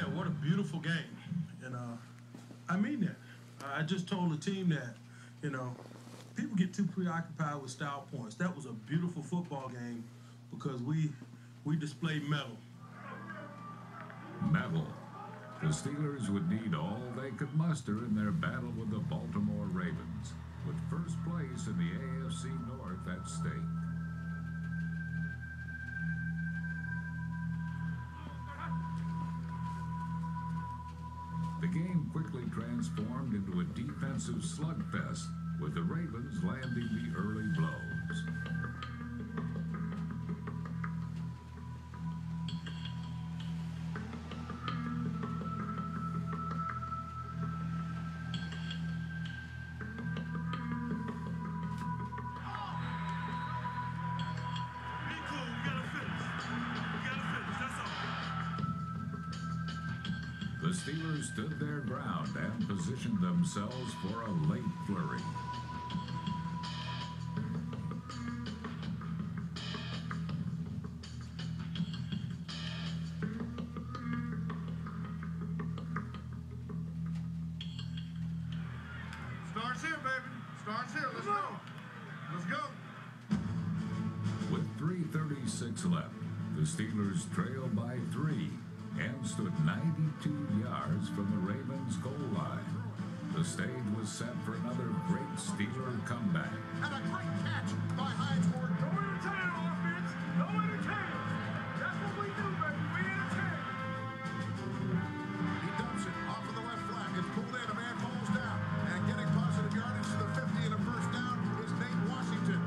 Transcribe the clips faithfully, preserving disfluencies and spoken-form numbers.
Man, what a beautiful game. And uh, I mean that. I just told the team that, you know, people get too preoccupied with style points. That was a beautiful football game because we we displayed mettle. Mettle. The Steelers would need all they could muster in their battle with the Baltimore Ravens, with first place in the A F C North at stake. The game quickly transformed into a defensive slugfest, with the Ravens landing the early blows. The Steelers stood their ground and positioned themselves for a late flurry. Starts here, baby. Starts here. Let's go. Let's go. With three thirty-six left, the Steelers trailed by three and stood ninety-two yards from the Ravens' goal line. The stage was set for another great Steeler comeback. And a great catch by Hinesford. No entertainer, offense. No entertainer. That's what we do, baby. We entertain. He dumps it off of the left flat. It's pulled in. A man falls down. And getting positive yardage to the fifty and a first down is Nate Washington.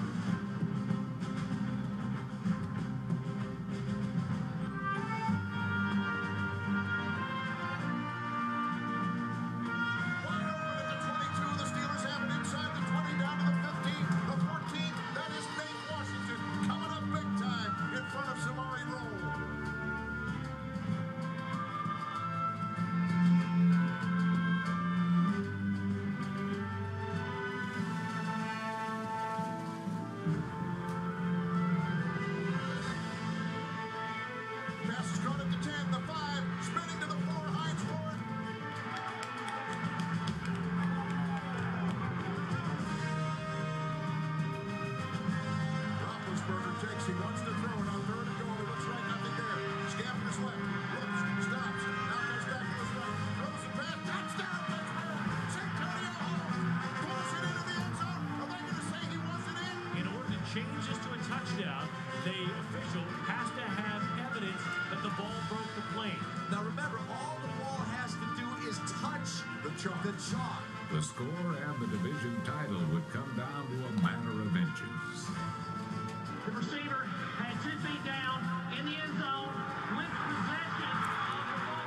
He wants to throw it on third and goal. It looks like nothing there. Scaffers left. Looks. Stops. Now goes back to his right. Throws it back. Touchdown, Pittsburgh. Santonio Holmes pulls it into the end zone. Are they going to say he wasn't in? In order to change this to a touchdown, the official has to have evidence that the ball broke the plane. Now remember, all the ball has to do is touch The chalk. the chalk. The score and the division title would come down to a matter of inches. The receiver had two feet down in the end zone with possession of the ball.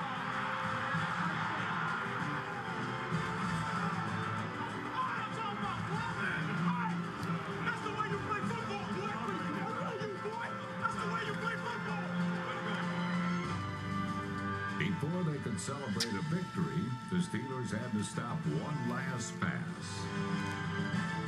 Oh, I'm talking about clubbing. That's the way you play football, boy. I know you, boy. That's the way you play football. Before they could celebrate a victory, the Steelers had to stop one last pass.